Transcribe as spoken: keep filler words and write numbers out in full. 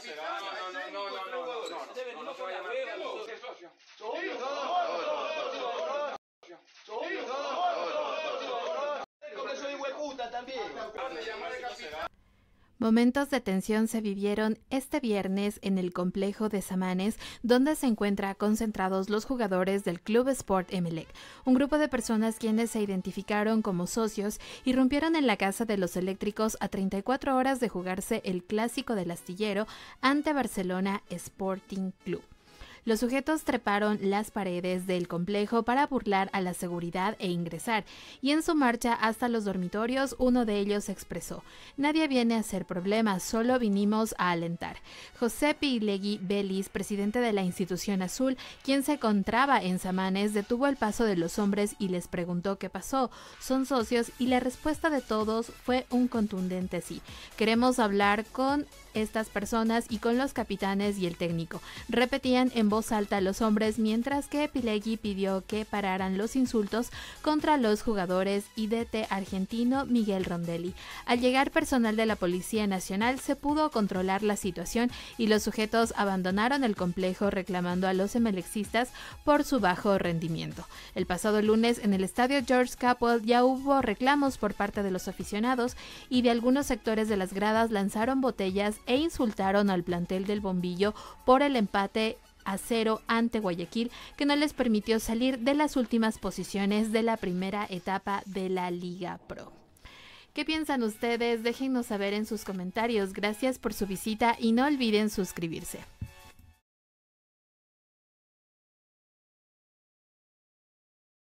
será? No, no, no, no, no, no, no, Usted no, venido no se por va a la llamar. hueva, ¿Qué nosotros. socio? Socio. Socio. Porque soy hueputa también. Momentos de tensión se vivieron este viernes en el complejo de Samanes, donde se encuentran concentrados los jugadores del Club Sport Emelec. Un grupo de personas quienes se identificaron como socios irrumpieron en la Casa de los Eléctricos a treinta y cuatro horas de jugarse el Clásico del Astillero ante Barcelona Sporting Club. Los sujetos treparon las paredes del complejo para burlar a la seguridad e ingresar, y en su marcha hasta los dormitorios uno de ellos expresó: "Nadie viene a hacer problemas, solo vinimos a alentar". José Pilegui Belis, presidente de la institución azul, quien se encontraba en Samanes, detuvo el paso de los hombres y les preguntó qué pasó. ¿Son socios? Y la respuesta de todos fue un contundente sí. Queremos hablar con estas personas y con los capitanes y el técnico, repetían en voz alta los hombres, mientras que Pilegui pidió que pararan los insultos contra los jugadores y D T argentino Miguel Rondelli. Al llegar personal de la Policía Nacional se pudo controlar la situación y los sujetos abandonaron el complejo reclamando a los emelexistas por su bajo rendimiento. El pasado lunes en el estadio George Capwell ya hubo reclamos por parte de los aficionados y de algunos sectores de las gradas lanzaron botellas e insultaron al plantel del Bombillo por el empate a cero ante Guayaquil, que no les permitió salir de las últimas posiciones de la primera etapa de la Liga Pro. ¿Qué piensan ustedes? Déjennos saber en sus comentarios. Gracias por su visita y no olviden suscribirse.